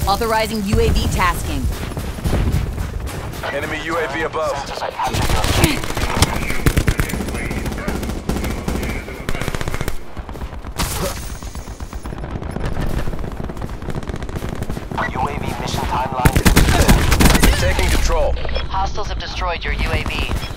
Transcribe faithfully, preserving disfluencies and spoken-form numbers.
Authorizing U A V tasking. Enemy U A V above. U A V mission timeline. Taking control. Hostiles have destroyed your U A V.